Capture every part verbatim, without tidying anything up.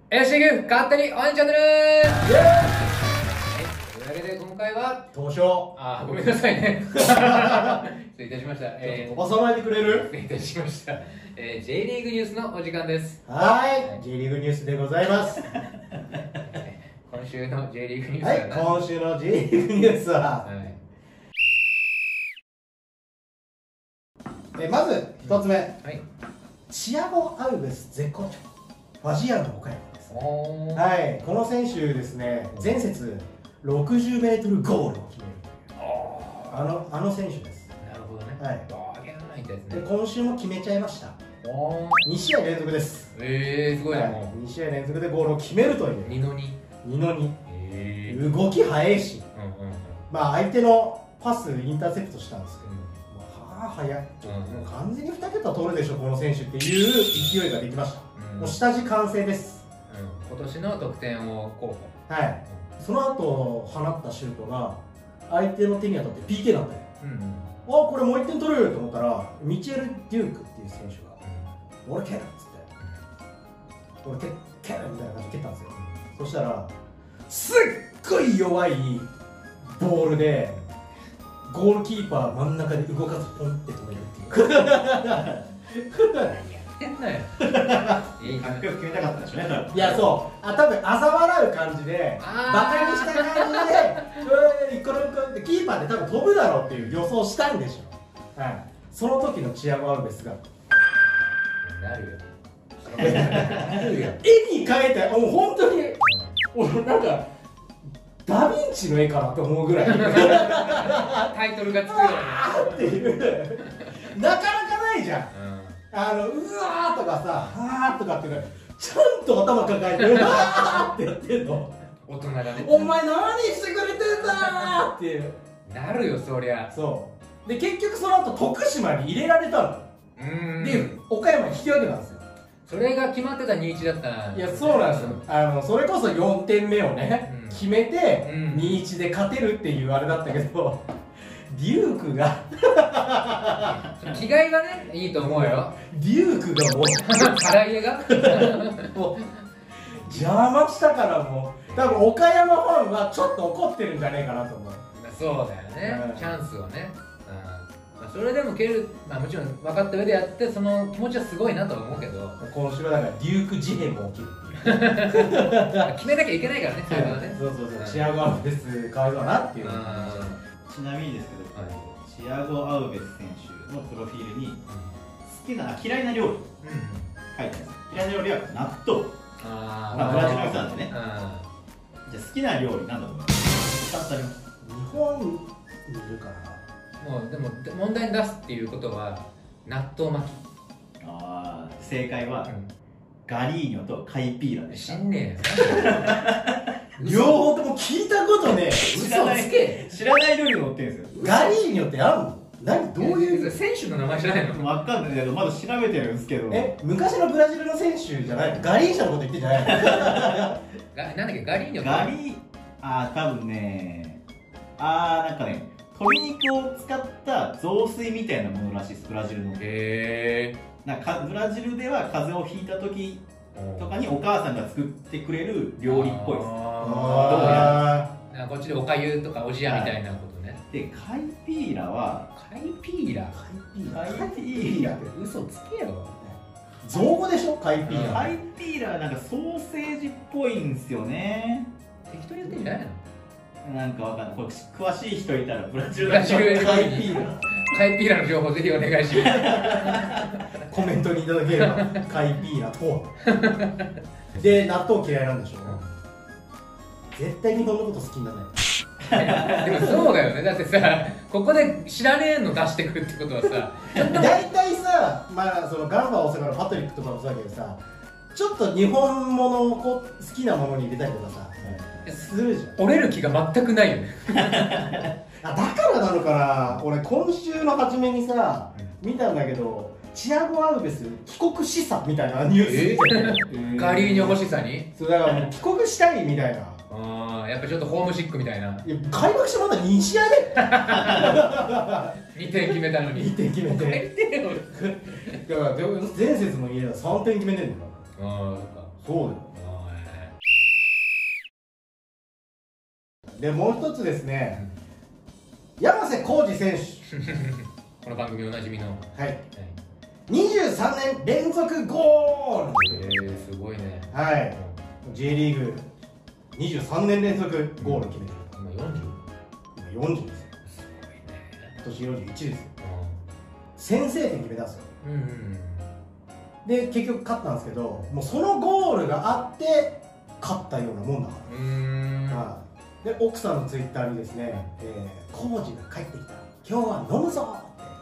エーシーグ勝手に応援チャンネル。はい、というわけで今回は東証。 あーごめんなさいね失礼いたしました。 えー、飛ばさないでくれる？ 失礼いたしました。えー、J リーグニュースのお時間です。 はい、J リーグニュースでございます今週の J リーグニュースは、はい、今週の J リーグニュースは、はい、えまず一つ目、はい、チアゴ・アウベス絶好調、ファジアーノ岡山です。はい、この選手ですね、前節ろくじゅうメートルゴールを決めるあのあの選手です。 なるほどね。 はい。で今週も決めちゃいました。に試合連続です。 ええ、すごいね。もうに試合連続でゴールを決めるという。 にのに。 にのに。動き速いし、まあ相手のパスインターセプトしたんですけど、はあ速い。もう完全にに桁取るでしょこの選手っていう勢いができました。もう下地完成です。 今年の得点を候補。 はい。その後放ったシュートが相手の手に当たって ピーケー なんだよ。あ、これもういってん取ると思ったらミチェル・デュークっていう選手が「俺蹴る」っつって「俺蹴る」みたいな感じで蹴ったんですよ。そしたらすっごい弱いボールでゴールキーパー真ん中で動かずポンって止めるっていう。 いいかっこよく決めたかったでしょうね。いや、そうあ、多分嘲笑う感じでバカにした感じで「これこれ」ってキーパーって多分飛ぶだろうっていう予想したんでしょ。はい、その時のチアゴ・アウベスがなるよ絵に描いて、もう本当に俺なんかダ・ヴィンチの絵かなと思うぐらいタイトルがつくようなっていうなかなかないじゃん。あのうわーとかさ、はーとかってね、ちゃんと頭抱えてうわーってやってんの。 大人がね、 お前何してくれてんだーっていうなるよ、そりゃ。 そうで結局その後徳島に入れられたの。うんで岡山に引き分けたんですよ。 それが決まってたにいちだったな。 いや、そうなんですよ。あのそれこそよんてんめをね、うん、決めて、うん、にいちで勝てるっていうあれだったけどデュークが気概がね、いいと思うよ。 デュークがもう唐揚げがもう邪魔したからもう多分岡山ファンはちょっと怒ってるんじゃねえかなと思う。 そうだよね、うん、チャンスをね、うん、まあ、それでも蹴る、まあ、もちろん分かった上でやってその気持ちはすごいなと思うけど、 今週はだからデューク事変も起きる決めなきゃいけないからね、それはね。 そうそうそう、チアゴ・アウベスかわいそうだなっていう。 ちなみにですけど、はい、チアゴ・アウベス選手のプロフィールに、うん、好きな嫌いな料理、うん、書いてあるんです。嫌いな料理は納豆。ああ、まあ、ブラジルの人なんでね。じゃあ好きな料理なんだと思います？ふたつあります。 日本にいるから。 もうでも問題に出すっていうことは納豆巻き。 ああ、正解は、うん、ガリーニョとカイピーラでした。 知んねえ両方とも聞いたことねえ。 知らない知らない料理が載ってるんですよ。 ガリーニョってあるの？何どういう選手の名前知らないの？ 分かんないけどまだ調べてるんですけど。 え、昔のブラジルの選手じゃないの？ガリーシャのこと言ってんじゃないの？ なんだっけ、ガリーニョ。 ガリーあー多分ねあーなんかね鶏肉を使った雑炊みたいなものらしいです、ブラジルの。へえ。なんかブラジルでは風邪をひいた時とかにお母さんが作ってくれる料理っぽいです。 ああ、こっちでおかゆとかおじやみたいなことね。 で、カイピーラはカイピーラカイピーラカイピーラって嘘つけよ。 造語でしょ、カイピーラ。 カイピーラはなんかソーセージっぽいんですよね。 適当に言ってんじゃないの？ なんかわかんない。これ詳しい人いたらブラジルのカイピーラカイピーラの情報ぜひお願いします。 コメントにいただければ。カイピーラとはで、納豆嫌いなんでしょ。絶対日本のこと好きにならない。 でもそうだよね。だってさ、ここで知らねえの出してくるってことはさ大体さ、まあそのガンバ大阪のパトリックとかもそうだけどさ、ちょっと日本ものをこう好きなものに入れたりとかさ、するじゃん。 折れる気が全くないよね。 あ、だからなのかな。俺今週の初めにさ見たんだけど、チアゴ・アウベス帰国示唆みたいなニュース、えー、ガリーニョ欲しさに。 そうだからもう帰国したいみたいな。 ああ、やっぱちょっとホームシックみたいな。 いや、開幕してまだに試合でにてん決めたのににてん決めてだから前節の家はさんてん決めてんだよ。 ああ、 そうだよ。 でもう一つですね、山瀬浩二選手この番組おなじみの、 はい、にじゅうさんねん連続ゴール。 えー、すごいね。 はい、J リーグにじゅうさんねん連続ゴール決めてる。 今よんじゅう？ 今よんじゅうですよ。すごいね。今年よんじゅういちですよ。先制点決めたんですよ。うんうんうん、で結局勝ったんですけど、もうそのゴールがあって勝ったようなもんだから。うーん、はい、で奥さんのツイッターにですね、えー、浩二が帰ってきた、今日は飲むぞ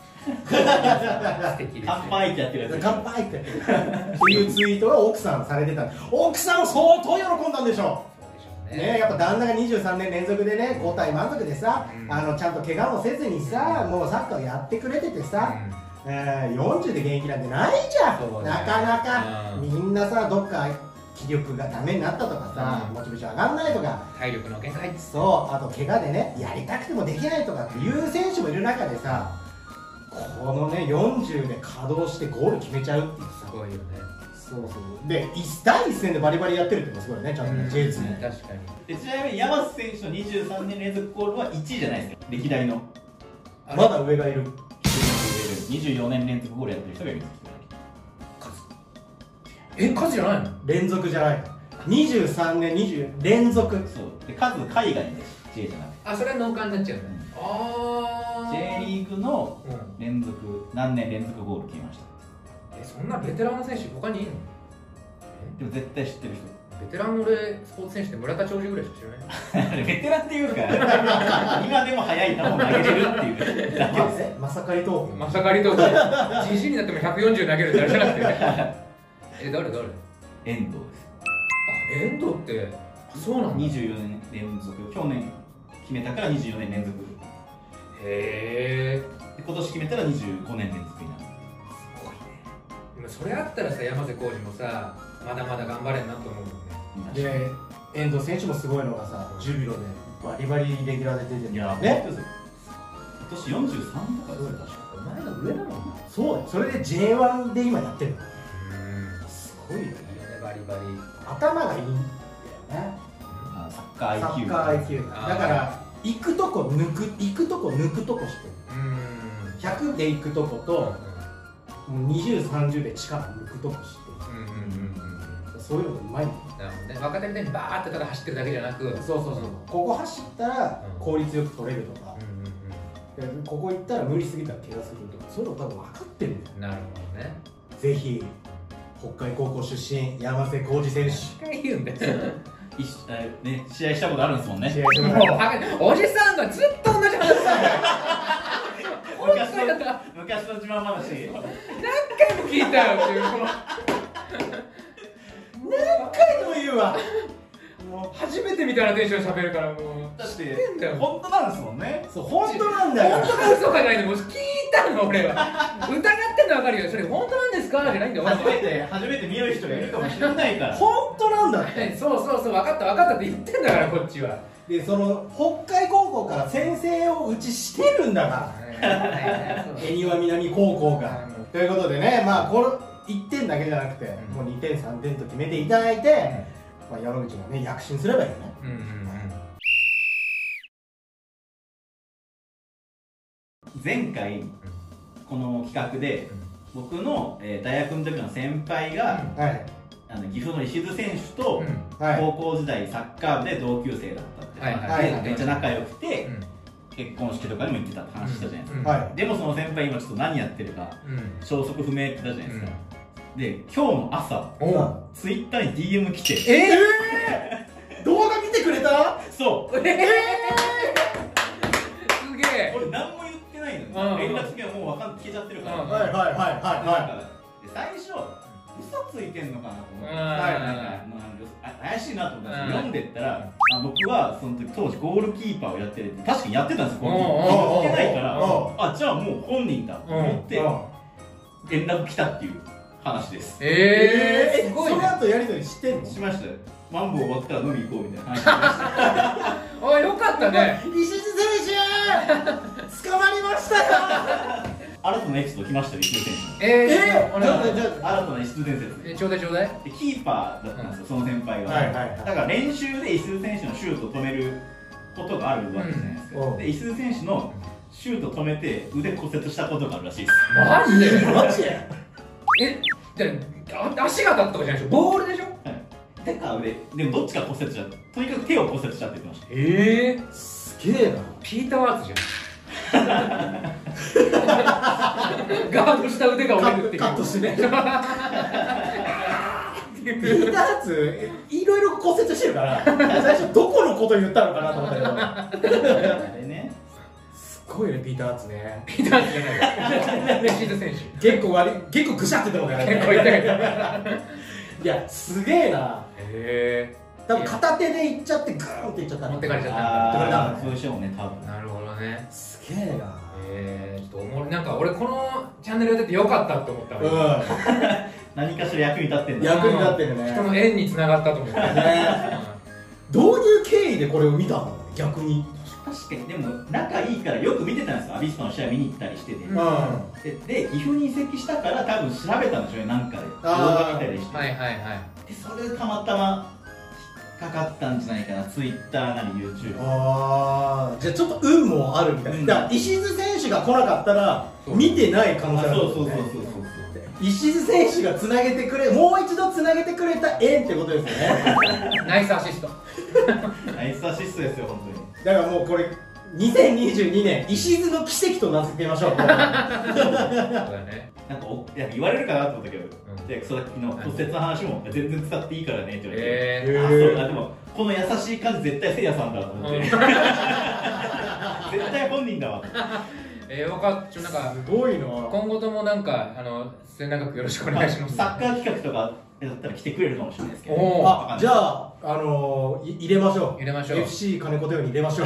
って乾杯ってやってるやつ、 乾杯ってやってるっていうツイートが奥さんされてたんで、奥さん相当喜んだんでしょうね。やっぱ旦那がにじゅうさんねん連続でね、交代満足でさ、うん、あのちゃんと怪我もせずにさ、もうサッカーやってくれててさ、うん、えー、よんじゅうで現役なんてないじゃん、ね、なかなか、うん、みんなさ、どっか気力がダメになったとかさ、うん、モチベーション上がんないとか、 体力の限界、 そう、あと怪我でね、やりたくてもできないとかっていう選手もいる中でさ、このね、よんじゅうで稼働してゴール決めちゃうっていうさ、 すごいよね。 そうそう、でだい一戦でバリバリやってるっていうのもすごいね、ちゃんとね、うん、ジェイツー ね。 確かに。 でちなみに山瀬選手のにじゅうさんねん連続ゴールはいちいじゃないですか、歴代の。 まだ上がいる。 にじゅうよねん連続ゴールやってる人がいるんです。 え、数じゃないの？ 連続じゃないの。にじゅうさんねんにじゅう連続。 そうで、数海外です、 J じゃなくて。 あ、それは農家になっちゃうんだ、うん、 あー J リーグの連続、うん、何年連続ゴール決めました。 え、そんなベテランの選手他にいるの？ でも絶対知ってる人。 ベテランの俺スポーツ選手って村田兆治ぐらいしか知らない。 ベテランっていうか今でも速い球を投げれるっていうだけです。 まさかりとまさかりとじじいになってもひゃくよんじゅう投げるってあれじゃなくてえ、誰誰？ 遠藤です。 あ、遠藤ってそうなんだ。 にじゅうよねん連続、去年決めたからにじゅうよねん連続。 へえ。 今年決めたらにじゅうごねん連続になる。 すごいね。でもそれあったらさ、山瀬浩二もさ、まだまだ頑張れんなと思うもんね。 で、遠藤選手もすごいのがさ、ジュビロでバリバリレギュラーで出てるんだよね。 今年よんじゅうさんとかですよ、確か。 お前の上だもんな。 そうだよ、それで ジェイワン で今やってるの。すごいよね、 バリバリ。 頭がいいんだよね。 サッカー アイキュー。 サッカー アイキュー。だから行くとこ抜く、行くとこ抜くとこしてる。ひゃくで行くとことにじゅう、さんじゅうで力抜くとこしてる。そういうのがうまいんだよ。 なるほどね。若手みたいにバーってただ走ってるだけじゃなく、 そうそうそう、ここ走ったら効率よく取れるとか、ここ行ったら無理すぎたら怪我するとか、そういうの多分分かってるんだよ。 なるほどね。 ぜひ北海高校出身山瀬浩二選手。 何回言うんだよ。 ね、試合したことあるんですもんね。 試合したことある。おじさんがずっと同じ話だ。 昔の昔の自慢話。何回も聞いたよっていうこの。 何回も言うわ。 もう初めてみたいなテンション喋るからもう。 だって本当なんですもんね。 そう、本当なんだよ。 本当か嘘かじゃないんで、もう聞いたの俺は。疑ってんの分かるよ。それ本当なんですかじゃないんだよ。 初めて初めて見る人がいるかもしれないから。 本当なんだって。 そうそうそう、分かった分かったって言ってんだからこっちは。 で、その北海高校から先生をうちしてるんだから。恵庭南高校が。ということでね、まあこのいってんだけじゃなくて、もうにてんさんてんと決めていただいて、まあ山口がね躍進すればいいよね。 前回この企画で僕の、えー、大学の時の先輩が、うん、はい、あの岐阜の石津選手と、うん、はい、高校時代サッカー部で同級生だったって話でめっちゃ仲良くて、うん、結婚式とかにも行ってたって話したじゃないですか、うん、はい、でもその先輩今ちょっと何やってるか、うん、消息不明って言ったじゃないですか、うん、で今日の朝ツイッターに ディーエム 来て、 えー、動画見てくれた？ そう、えー、 すげえ。 俺何も言ってないの、連絡先はもう分かん消えちゃってるから、 はいはいはいはいはい。 で最初嘘ついてんのかなと思って、なんか怪しいなと思ったんですけど、読んでったら、あ、僕はその時当時ゴールキーパーをやってるって、確かにやってたんですよ、言ってないから、あ、じゃあもう本人だと思って連絡来たっていう話です。 ええ、すごいね。その後やり取りしてんの？ しましたよ。マンボウ終わったら飲み行こうみたいな話しました。あ、よかったね。 石津選手捕まりましたよ。 新たなエピソード来ましたよ、石津選手。 ええ、じゃあ新たな石津伝説。 え、ちょうだいちょうだい。 でキーパーだったんですよ、その先輩が。だから練習で石津選手のシュートを止めることがあるわけじゃないですか、うん、で石津選手のシュート止めて腕骨折したことがあるらしいです。 マジでマジでえじゃあ足が当たったとかじゃないでしょ、ボールでしょ、 はい、手か腕でもどっちか骨折しちゃった、とにかく手を骨折しちゃって言ってました。 ええー、すげえな。 ピーター・ワーツじゃんガードした腕が折れるっていうカットしてねピーター・ハーツいろいろ骨折してるから最初どこのこと言ったのかなと思ったけどあれね、すごいねピーター・ハーツね。 ピーター・ハーツじゃないレシード選手結構悪い、結構ぐしゃってたもんね。 結構痛いいやすげえな。 へえ、 多分片手でいっちゃってグーンっていっちゃった、 持ってかれちゃった。 ああそうでしょうね多分。 なるほどね、 すげえな。 えー、ちょっとおもろい、なんか俺このチャンネルやっててよかったって思った。うん何かしら役に立ってるんだ。 役に立ってるね。 人の縁に繋がったと思ってねどういう経緯でこれを見たの逆に。 確かにでも仲いいからよく見てたんですよ、アビスパの試合見に行ったりしてて、うん、で, で岐阜に移籍したから多分調べたんでしょうね、なんかで動画見たりして、 はいはいはい、 でそれでたまたま引っかかったんじゃないかな、ツイッターなり YouTube。 ああ、じゃあちょっと運もあるみたいな、うん、だから石津選手が来なかったら見てない可能性ある、ね、 そうそうそうそうそう、 石津選手がつなげてくれ、もう一度つなげてくれた縁ってことですよねナイスアシストナイスアシストですよ本当に。 だからもうこれにせんにじゅうにねん石津の奇跡と名付けましょうそうだね、なんかおいや言われるかなと思ったけど、うん、でその時の骨折の話も全然使っていいからねって言われて、えー、あそうあでもこの優しい感じ絶対せいやさんだと思って、うん、絶対本人だわえー、よかった。なんかすごいな。 今後ともなんかあの末永くよろしくお願いします。 サッカー企画とかだったら来てくれるかもしれないですけど、 ね、あじゃああのー、入れましょう。 入れましょう。 エフシー 金子とように入れましょう。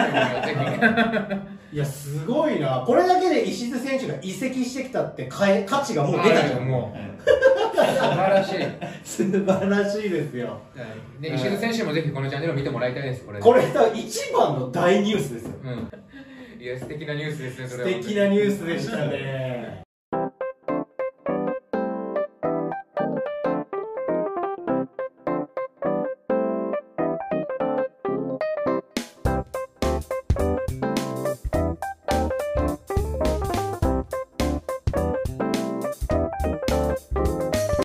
いやすごいな。これだけで石津選手が移籍してきたって価値がもう出たじゃん。もう素晴らしい。 素晴らしいですよ。 で石津選手もぜひこのチャンネルを見てもらいたいです。これ。 これ多分一番の大ニュースですよ。 うん。いや素敵なニュースですね。それは素敵なニュースでしたね。